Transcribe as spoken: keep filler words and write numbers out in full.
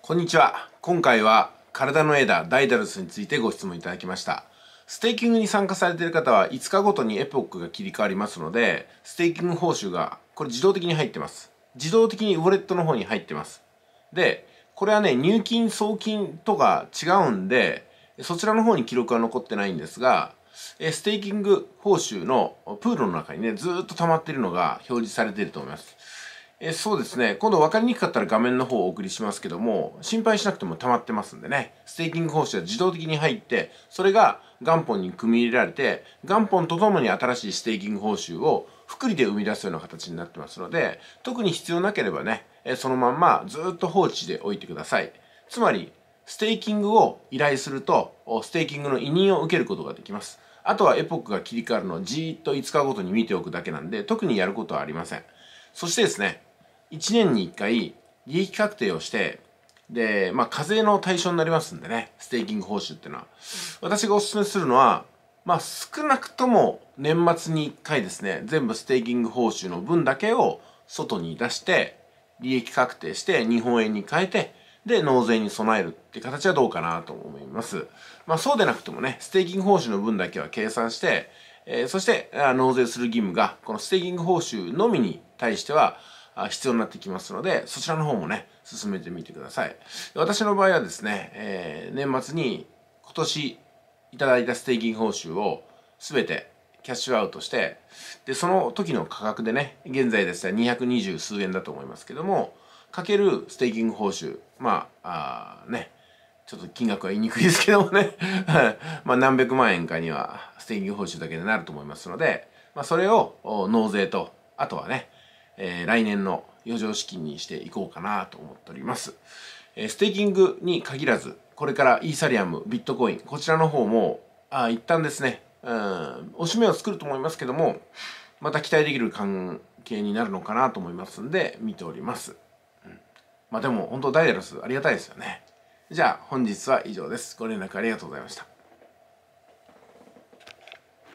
こんにちは。今回は体の枝ダイダルスについてご質問いただきました。ステーキングに参加されている方はいつかごとにエポックが切り替わりますので、ステーキング報酬がこれ自動的に入ってます。自動的にウォレットの方に入ってます。で、これはね、入金、送金とか違うんで、そちらの方に記録は残ってないんですが、ステーキング報酬のプールの中にね、ずーっと溜まっているのが表示されていると思います。えそうですね。今度分かりにくかったら画面の方をお送りしますけども、心配しなくても溜まってますんでね。ステーキング報酬は自動的に入って、それが元本に組み入れられて、元本とともに新しいステーキング報酬を複利で生み出すような形になってますので、特に必要なければね、そのまんまずっと放置でおいてください。つまり、ステーキングを依頼すると、ステーキングの委任を受けることができます。あとはエポックが切り替わるのをじーっといつかごとに見ておくだけなんで、特にやることはありません。そしてですね、いちねんにいっかい利益確定をして、で、まあ、課税の対象になりますんでね、ステーキング報酬っていうのは。私がお勧めするのは、まあ、少なくとも年末にいっかいですね、全部ステーキング報酬の分だけを外に出して、利益確定して日本円に変えて、で、納税に備えるって形はどうかなと思います。まあ、そうでなくてもね、ステーキング報酬の分だけは計算して、えー、そして、納税する義務が、このステーキング報酬のみに対しては、必要になってきますので、そちらの方もね、進めてみてください。私の場合はですね、えー、年末に今年いただいたステーキング報酬を全てキャッシュアウトして、で、その時の価格でね、現在ですね、にひゃくにじゅう数円だと思いますけども、かけるステーキング報酬、まあ、あね、ちょっと金額は言いにくいですけどもね、まあ何百万円かにはステーキング報酬だけでなると思いますので、まあそれを納税と、あとはね、えー、来年の余剰資金にしていこうかなと思っております。えー、ステーキングに限らず、これからイーサリアム、ビットコイン、こちらの方も、あ一旦ですね、うん、おしめを作ると思いますけども、また期待できる関係になるのかなと思いますんで、見ております。うん、まあでも、本当ダイダルスありがたいですよね。じゃあ、本日は以上です。ご連絡ありがとうございました。